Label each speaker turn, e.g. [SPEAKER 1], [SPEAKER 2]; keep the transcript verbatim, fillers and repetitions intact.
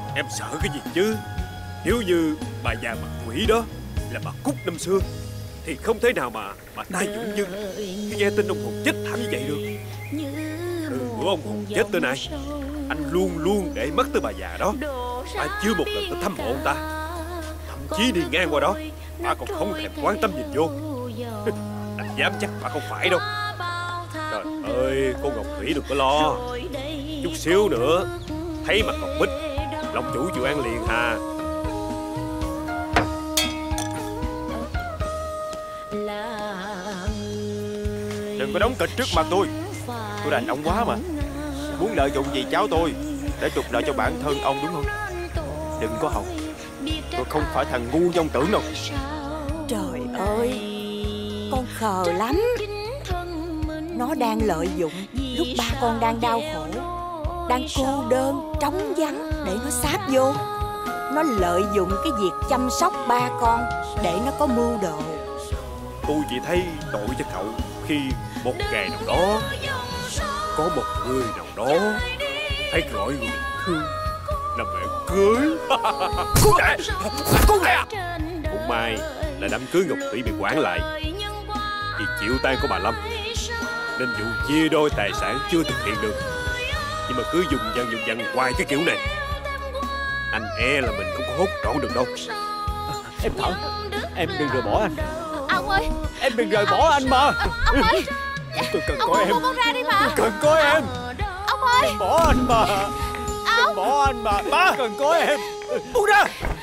[SPEAKER 1] Em sợ cái gì chứ? Nếu như bà già mặt quỷ đó là bà Cúc năm xưa thì không thể nào mà mà tay dũng dưng khi nghe tin ông Hùng chết thảm như vậy được. Từ bữa ông Hùng chết tới nay, anh luôn luôn để mắt tới bà già đó. Bà chưa một lần tới thăm mộ ông ta. Thậm chí đi ngang qua đó, bà còn không thèm quan tâm nhìn vô. Anh dám chắc bà không phải đâu. Trời ơi, cô Ngọc Thủy đừng có lo. Chút xíu nữa thấy mặt Ngọc Bích, lòng chủ chịu ăn liền hà.
[SPEAKER 2] Đừng có đóng kịch trước mặt tôi. Tôi đành ông quá mà. Muốn lợi dụng gì cháu tôi để trục lợi cho bản thân ông đúng không? Đừng có hòng. Tôi không phải thằng ngu như ông tưởng đâu.
[SPEAKER 3] Trời ơi, con khờ lắm. Nó đang lợi dụng lúc ba con đang đau khổ, đang cô đơn, trống vắng để nó sáp vô. Nó lợi dụng cái việc chăm sóc ba con để nó có mưu đồ.
[SPEAKER 1] Tôi chỉ thấy tội cho cậu khi một ngày nào đó có một người nào đó phải gọi người thương là mẹ cưới. Cô mẹ, cô mẹ. Cũng may là đám cưới Ngọc Thủy bị hoãn lại vì chịu tan của bà Lâm, nên vụ chia đôi tài sản chưa thực hiện được. Nhưng mà cứ dùng dần dùng dần hoài cái kiểu này, anh e là mình không có hốt trọn được đâu.
[SPEAKER 2] Em Thận, em đừng rời bỏ anh.
[SPEAKER 4] Ông ơi,
[SPEAKER 2] Em đừng rời bỏ anh mà.
[SPEAKER 4] ông ơi,
[SPEAKER 2] Tôi cần
[SPEAKER 4] ông
[SPEAKER 2] có em.
[SPEAKER 4] buông con ra đi mà.
[SPEAKER 2] Tôi cần có em.
[SPEAKER 4] Ông ơi,
[SPEAKER 2] Đừng bỏ anh mà.
[SPEAKER 4] ông.
[SPEAKER 2] Đừng bỏ anh mà. Ba cần có em. Buông ra.